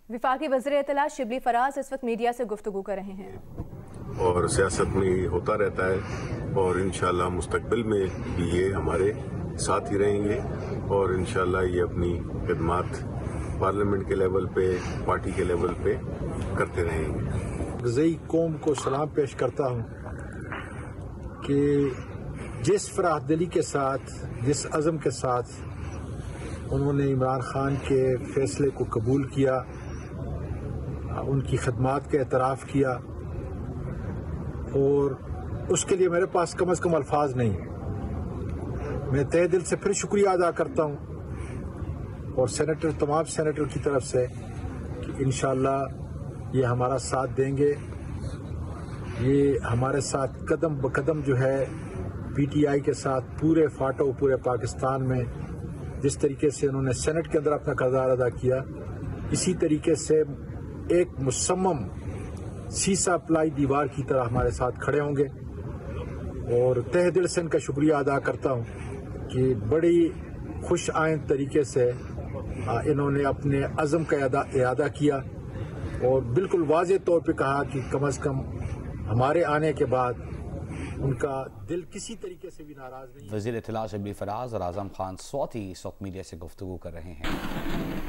وفاقی وزیر اطلاع شبلی فراز اس وقت میڈیا سے گفتگو کر رہے ہیں اور سیاست میں یہ ہوتا رہتا ہے اور انشاءاللہ مستقبل میں بھی یہ ہمارے ساتھ ہی رہیں گے اور انشاءاللہ یہ اپنی خدمات پارلیمنٹ کے لیول پہ پارٹی کے لیول پہ کرتے رہیں گے۔ غزئی قوم کو سلام پیش کرتا ہوں کہ جس فراخ دلی کے ساتھ جس عزم کے ساتھ انہوں نے عمران خان کے فیصلے کو قبول کیا، ان کی خدمات کا اعتراف کیا، اور اس کے لیے میرے پاس کم از کم الفاظ نہیں۔ میں تہ دل سے پھر شکریہ ادا کرتا ہوں اور تمام سینیٹر کی طرف سے کہ انشاءاللہ یہ ہمارا ساتھ دیں گے، یہ ہمارے ساتھ قدم بقدم جو ہے پی ٹی آئی کے ساتھ پورے فاٹو پورے پاکستان میں جس طریقے سے انہوں نے سینٹ کے اندر اپنا کردار ادا کیا، اسی طریقے سے ایک مصمم سیسا پلائی دیوار کی طرح ہمارے ساتھ کھڑے ہوں گے۔ اور تہ دل سے ان کا شکریہ ادا کرتا ہوں کہ بڑی خوش آئند طریقے سے انہوں نے اپنے عزم کا اعادہ کیا اور بالکل واضح طور پہ کہا کہ کم از کم ہمارے آنے کے بعد ان کا دل کسی طریقے سے بھی ناراض نہیں۔ وزیر اطلاع شبلی فراز اور اعظم خان صوتی اس وقت میڈیا سے گفتگو کر رہے ہیں۔